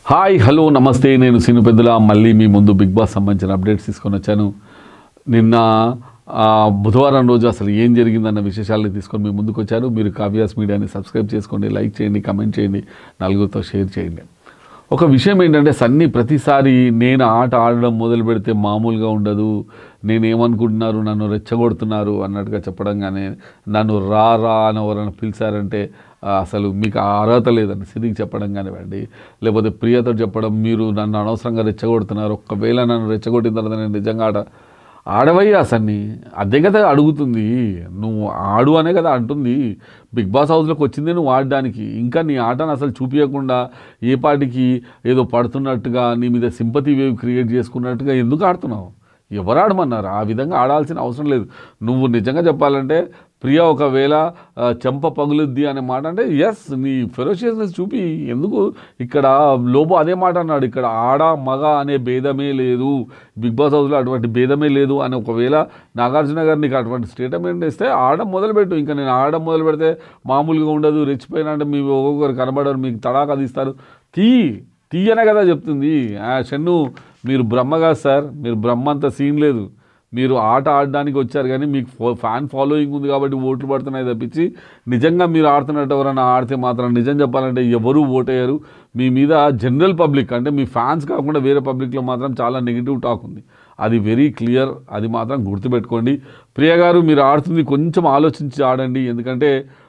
Hi hello నమస్తే నేను scene పెద్దల మళ్ళీ మీ ముందు బిగ్ బాస్ సంబంధించిన అప్డేట్స్ తీసుకొని వచ్చాను. నిన్న బుధవారం రోజు అసలు ఏం జరిగిందన్న విశేషాలను తీసుకొని మీ ముందుకు వచ్చాను. మీరు కావ్యాస్ మీడియాని సబ్స్క్రైబ్ చేసుకోండి, లైక్ చేయండి, కమెంట్ చేయండి, నలుగురితో షేర్ చేయండి. ఒక విషయం ఏంటంటే సన్నీ ప్రతిసారి నేను ఆట ఆడడం మొదలు పెడితే మామూలుగా ఉండదు, నేనేమనుకుంటున్నారు నన్ను రెచ్చగొడుతున్నారు అన్నట్టుగా చెప్పడం, కానీ నన్ను రా అని ఎవరైనా పిలిచారంటే అసలు మీకు అర్హత లేదండి సిరికి చెప్పడం కానివ్వండి, లేకపోతే ప్రియతో చెప్పడం మీరు నన్ను అనవసరంగా రెచ్చగొడుతున్నారు, ఒకవేళ నన్ను రెచ్చగొట్టిన తర్వాత నేను నిజంగా ఆడవయ్యా సన్నీ అదే కదా అడుగుతుంది, నువ్వు ఆడు అనే కదా అంటుంది. బిగ్ బాస్ హౌస్లోకి వచ్చిందే నువ్వు ఆడడానికి, ఇంకా నీ ఆటను అసలు చూపించకుండా ఏ పాటికి ఏదో పడుతున్నట్టుగా నీ మీద సింపతి వేవ్ క్రియేట్ చేసుకున్నట్టుగా ఎందుకు ఆడుతున్నావు? ఎవరు ఆడమన్నారు? ఆ విధంగా ఆడాల్సిన అవసరం లేదు. నువ్వు నిజంగా చెప్పాలంటే ప్రియా ఒకవేళ చెంప పగులుద్ది అనే మాట అంటే ఎస్, నీ ఫెరోషియస్నెస్ చూపి. ఎందుకు ఇక్కడ లోబో అదే మాట అన్నాడు, ఇక్కడ ఆడ మగ అనే భేదమే లేదు, బిగ్ బాస్ హౌస్లో అటువంటి భేదమే లేదు అని. ఒకవేళ నాగార్జున గారు నీకు అటువంటి స్టేట్మెంట్ ఇస్తే ఆడడం మొదలుపెట్టు. ఇంకా నేను ఆడడం మొదలు పెడితే మామూలుగా ఉండదు, రెచ్చిపోయినా అంటే మీ ఒక్కొక్కరు కనబడరు, మీకు తడాకా తీస్తారు, తీయనే కదా చెప్తుంది. షన్ను మీరు బ్రహ్మగా సార్, మీరు బ్రహ్మ అంత సీన్ లేదు, మీరు ఆట ఆడడానికి వచ్చారు కానీ మీకు ఫ్యాన్ ఫాలోయింగ్ ఉంది కాబట్టి ఓట్లు పడుతున్నాయి తప్పించి నిజంగా మీరు ఆడుతున్నట్టు ఎవరైనా ఆడితే మాత్రం నిజం చెప్పాలంటే ఎవరూ ఓటేయరు. మీ మీద జనరల్ పబ్లిక్ అంటే మీ ఫ్యాన్స్ కాకుండా వేరే పబ్లిక్లో మాత్రం చాలా నెగిటివ్ టాక్ ఉంది, అది వెరీ క్లియర్, అది మాత్రం గుర్తుపెట్టుకోండి. ప్రియ గారు మీరు ఆడుతుంది కొంచెం ఆలోచించి ఆడండి, ఎందుకంటే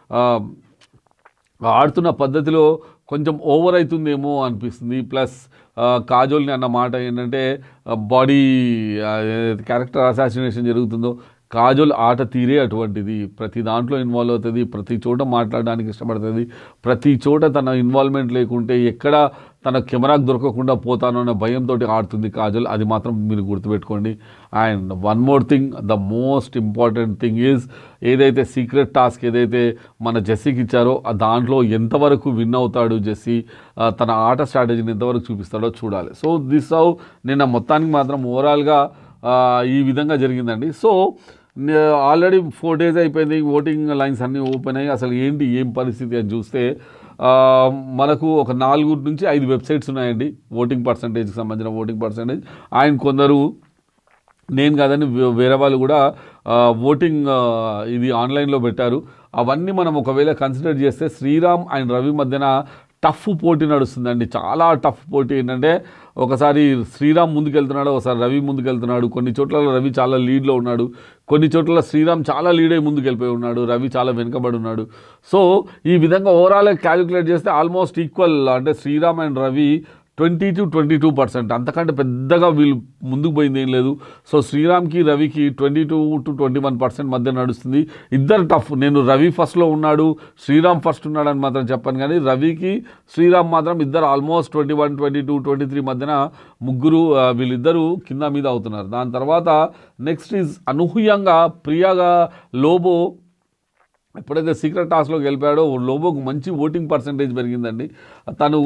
ఆడుతున్న పద్ధతిలో కొంచెం ఓవర్ అవుతుందేమో అనిపిస్తుంది. ప్లస్ కాజోల్ని అన్న మాట ఏంటంటే బాడీ క్యారెక్టర్ అసాసినేషన్ జరుగుతుందో, కాజోల్ ఆట తీరే అటువంటిది, ప్రతి దాంట్లో ఇన్వాల్వ్ అవుతుంది, ప్రతి చోట మాట్లాడడానికి ఇష్టపడుతుంది, ప్రతి చోట తన ఇన్వాల్వ్మెంట్ లేకుంటే ఎక్కడ తన కెమెరాకు దొరకకుండా పోతానో అనే భయంతో ఆడుతుంది కాజోల్, అది మాత్రం మీరు గుర్తుపెట్టుకోండి. And one more thing, the most important thing is ఏదైతే సీక్రెట్ టాస్క్ ఏదైతే మన జెస్సీకి ఇచ్చారో దాంట్లో ఎంతవరకు విన్ అవుతాడు జెస్సీ, తన ఆట స్ట్రాటజీని ఎంతవరకు చూపిస్తాడో చూడాలి. సో దిస్ హౌ నిన్న మొత్తానికి మాత్రం ఓవరాల్గా ఈ విధంగా జరిగిందండి. సో ఆల్రెడీ 4 days అయిపోయింది, ఓటింగ్ లైన్స్ అన్నీ ఓపెన్ అయ్యి అసలు ఏం పరిస్థితి అని చూస్తే మనకు ఒక 4 నుంచి 5 వెబ్సైట్స్ ఉన్నాయండి ఓటింగ్ పర్సంటేజ్కి సంబంధించిన ఓటింగ్ పర్సంటేజ్. ఆయన కొందరు నేను కాదని వేరే వాళ్ళు కూడా ఓటింగ్ ఇది ఆన్లైన్లో పెట్టారు. అవన్నీ మనం ఒకవేళ కన్సిడర్ చేస్తే శ్రీరామ్ అండ్ రవి మధ్యన టఫ్ పోటీ నడుస్తుందండి, చాలా టఫ్ పోటీ. ఏంటంటే ఒకసారి శ్రీరామ్ ముందుకెళ్తున్నాడు, ఒకసారి రవి ముందుకెళ్తున్నాడు, కొన్ని చోట్ల రవి చాలా లీడ్లో ఉన్నాడు, కొన్ని చోట్ల శ్రీరామ్ చాలా లీడ్ అయి ముందుకెళ్ళిపోయి ఉన్నాడు, రవి చాలా వెనుకబడి ఉన్నాడు. సో ఈ విధంగా ఓవరాల్ క్యాలిక్యులేట్ చేస్తే ఆల్మోస్ట్ ఈక్వల్, అంటే శ్రీరామ్ అండ్ రవి 20 to 22%, అంతకంటే పెద్దగా వీళ్ళు ముందుకు పోయింది ఏం లేదు. సో శ్రీరామ్కి రవికి 22 to 21% మధ్య నడుస్తుంది. ఇద్దరు టఫ్, నేను రవి ఫస్ట్లో ఉన్నాడు శ్రీరామ్ ఫస్ట్ ఉన్నాడని మాత్రం చెప్పాను, కానీ రవికి శ్రీరామ్ మాత్రం ఇద్దరు ఆల్మోస్ట్ 21, 22, 23 మధ్యన ముగ్గురు వీళ్ళిద్దరూ కింద మీద అవుతున్నారు. దాని తర్వాత నెక్స్ట్ ఈజ్ అనూహ్యంగా ప్రియాగా లోబో ఎప్పుడైతే సీక్రెట్ టాస్క్లోకి వెళ్ళిపోయాడో లోబోకు మంచి ఓటింగ్ పర్సంటేజ్ పెరిగిందండి. తను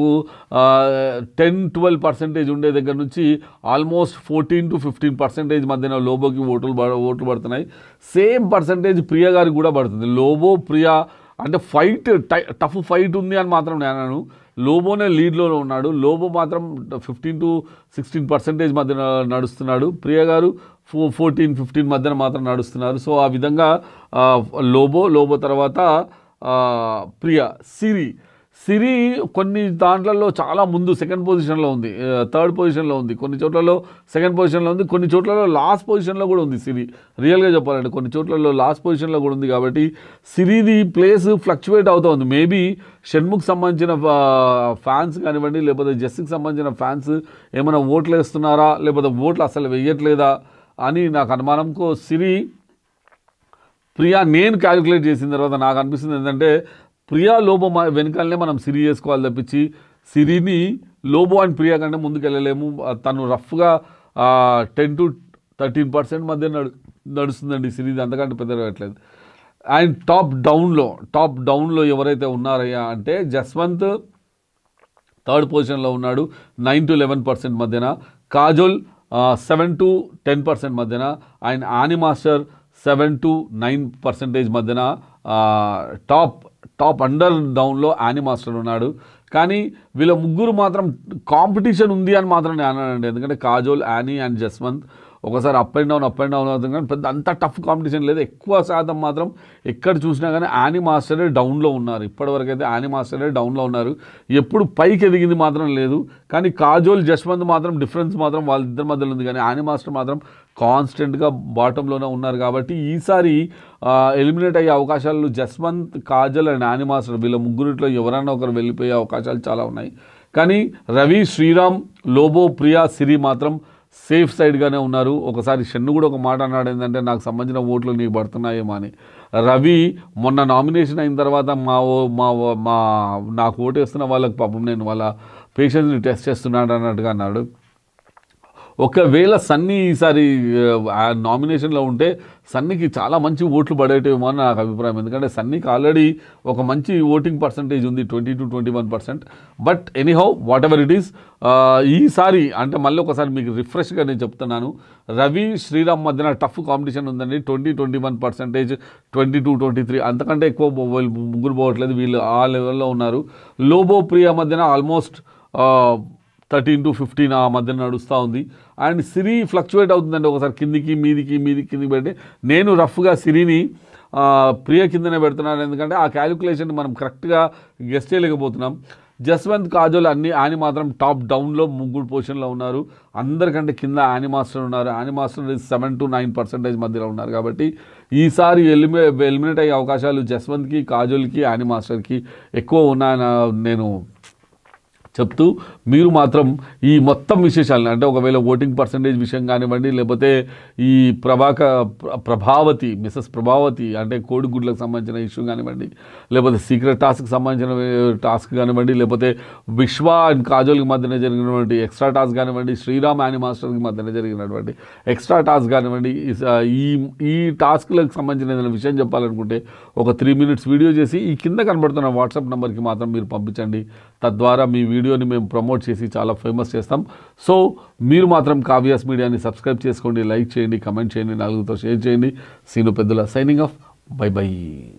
10-12% ఉండే దగ్గర నుంచి ఆల్మోస్ట్ 14 to 15% మధ్యన లోబోకి ఓట్లు పడుతున్నాయి. సేమ్ పర్సంటేజ్ ప్రియ గారికి కూడా పడుతుంది. లోబో ప్రియా అంటే టఫ్ ఫైట్ ఉంది అని మాత్రం నేను లోబోనే లీడ్లో ఉన్నాడు, లోబో మాత్రం 15 to 16% మధ్యన నడుస్తున్నాడు, ప్రియ గారు 14-15 మధ్యన మాత్రం నడుస్తున్నారు. సో ఆ విధంగా లోబో తర్వాత ప్రియ. సిరి కొన్ని దాంట్లలో చాలా ముందు సెకండ్ పొజిషన్లో ఉంది, థర్డ్ పొజిషన్లో ఉంది, కొన్ని చోట్లలో సెకండ్ పొజిషన్లో ఉంది, కొన్ని చోట్లలో లాస్ట్ పొజిషన్లో కూడా ఉంది సిరి. రియల్గా చెప్పాలంటే కొన్ని చోట్లలో లాస్ట్ పొజిషన్లో కూడా ఉంది. కాబట్టి సిరిది ప్లేస్ ఫ్లక్చువేట్ అవుతూ ఉంది. మేబీ షణ్ముఖ్ సంబంధించిన ఫ్యాన్స్ కానివ్వండి, లేకపోతే జెస్సీకి సంబంధించిన ఫ్యాన్స్ ఏమైనా ఓట్లు వేస్తున్నారా, లేకపోతే ఓట్లు అసలు వేయట్లేదా అని నాకు అనుమానంకో ప్రియా నేను క్యాలిక్యులేట్ చేసిన తర్వాత నాకు అనిపిస్తుంది ఏంటంటే ప్రియా లోబో వెనకాలనే మనం సిరి చేసుకోవాలి తప్పించి సిరిని లోబో అండ్ ప్రియా కంటే ముందుకు వెళ్ళలేము. తను రఫ్గా 10 to 13% మధ్య నడుస్తుందండి సిరీది, అంతకంటే పెద్దగా పెట్టలేదు. అండ్ టాప్ డౌన్లో ఎవరైతే ఉన్నారయ్యా అంటే జస్వంత్ థర్డ్ పొజిషన్లో ఉన్నాడు 9 to 11% మధ్యన, కాజోల్ 7 to 10% మధ్యన, అండ్ ఆని మాస్టర్ 7 to 9% మధ్యన. టాప్ అండర్ డౌన్లో యానీ మాస్టర్ ఉన్నాడు. కానీ వీళ్ళ ముగ్గురు మాత్రం కాంపిటీషన్ ఉంది అని మాత్రం నేను అన్నానండి. ఎందుకంటే కాజోల్, యానీ అండ్ జస్వంత్ ఒకసారి అప్ అండ్ డౌన్ అవుతుంది, కానీ పెద్ద అంత టఫ్ కాంపిటీషన్ లేదు. ఎక్కువ శాతం మాత్రం ఎక్కడ చూసినా కానీ యానీ మాస్టరే డౌన్లో ఉన్నారు. ఇప్పటివరకు అయితే యానీ మాస్టరే డౌన్లో ఉన్నారు. ఎప్పుడు పైకి ఎదిగింది మాత్రం లేదు. కానీ కాజోల్, జస్వంత్ మాత్రం డిఫరెన్స్ మాత్రం వాళ్ళిద్దరి మధ్యలో ఉంది. కానీ యానీ మాస్టర్ మాత్రం కాన్స్టెంట్గా బాటంలోనే ఉన్నారు. కాబట్టి ఈసారి ఎలిమినేట్ అయ్యే అవకాశాలు Jaswanth, Kajal and Annie master వీళ్ళ ముగ్గురిట్లో ఎవరైనా ఒకరు వెళ్ళిపోయే అవకాశాలు చాలా ఉన్నాయి. కానీ రవి, శ్రీరామ్, లోబో, ప్రియా, సిరి మాత్రం సేఫ్ సైడ్గానే ఉన్నారు. ఒకసారి షన్ను కూడా ఒక మాట అన్నాడు, ఏంటంటే నాకు సంబంధించిన ఓట్లు నీకు పడుతున్నాయేమో అని. రవి మొన్న నామినేషన్ అయిన తర్వాత నాకు ఓటు వేస్తున్న వాళ్ళకి పాపం నేను వాళ్ళ పేషెన్స్ని టెస్ట్ చేస్తున్నాడు అన్నట్టుగా అన్నాడు. ఒకవేళ సన్నీ ఈసారి నామినేషన్లో ఉంటే సన్నీకి చాలా మంచి ఓట్లు పడేటేమో అని నాకు అభిప్రాయం. ఎందుకంటే సన్నీకి ఆల్రెడీ ఒక మంచి ఓటింగ్ పర్సంటేజ్ ఉంది, 20-21%. But anyhow whatever it is, ఈసారి అంటే మళ్ళీ ఒకసారి మీకు రిఫ్రెష్గా నేను చెప్తున్నాను, రవి, శ్రీరామ్ మధ్యన టఫ్ కాంపిటీషన్ ఉందండి. 20-21%, 22-23, అంతకంటే ఎక్కువ ముగ్గురు పోవట్లేదు. వీళ్ళు ఆ లెవెల్లో ఉన్నారు. లోబో, ప్రియా మధ్యన ఆల్మోస్ట్ 13-15 ఆ మధ్య నడుస్తూ ఉంది. అండ్ సిరి ఫ్లక్చువేట్ అవుతుందండి, ఒకసారి కిందికి మీదికి పెట్టి. నేను రఫ్గా సిరిని ప్రియ కిందనే పెడుతున్నాను, ఎందుకంటే ఆ క్యాలిక్యులేషన్ మనం కరెక్ట్గా గెస్ట్ చేయలేకపోతున్నాం. జస్వంత్, కాజోల్ యానీ మాత్రం టాప్ డౌన్లో ముగ్గురు పొజిషన్లో ఉన్నారు. అందరికంటే కింద యానీ మాస్టర్ ఉన్నారు. యానీ మాస్టర్ 7-9% మధ్యలో ఉన్నారు. కాబట్టి ఈసారి ఎలిమినేట్ అయ్యే అవకాశాలు జస్వంత్కి, కాజోల్కి, యానీ మాస్టర్కి ఎక్కువ ఉన్నాయని నేను చెప్తూ, మీరు మాత్రం ఈ మొత్తం విశేషాలను, అంటే ఒకవేళ ఓటింగ్ పర్సంటేజ్ విషయం కానివ్వండి, లేకపోతే ఈ మిసెస్ ప్రభావతి అంటే కోడిగుడ్లకు సంబంధించిన ఇష్యూ కానివ్వండి, లేకపోతే సీక్రెట్ టాస్క్కి సంబంధించిన టాస్క్ కానివ్వండి, లేకపోతే విశ్వ అండ్ కాజోల్కి మధ్యన జరిగినటువంటి ఎక్స్ట్రా టాస్క్ కానివ్వండి, శ్రీరామ్, యానీ మాస్టర్కి మధ్యన జరిగినటువంటి ఎక్స్ట్రా టాస్క్ కానివ్వండి, ఈ టాస్క్లకు సంబంధించిన ఏదైనా విషయం చెప్పాలనుకుంటే ఒక 3 minutes వీడియో చేసి ఈ కింద కనబడుతున్న వాట్సాప్ నెంబర్కి మాత్రం మీరు పంపించండి. తద్వారా మీ వీడియోని మేము ప్రమోట్ చేసి చాలా ఫేమస్ చేస్తాం. సో మీరు మాత్రం కావ్యాస్ మీడియాని సబ్స్క్రైబ్ చేసుకోండి, లైక్ చేయండి, కమెంట్ చేయండి, నలుగురితో షేర్ చేయండి. సీను పెద్దల సైనింగ్ ఆఫ్. By by.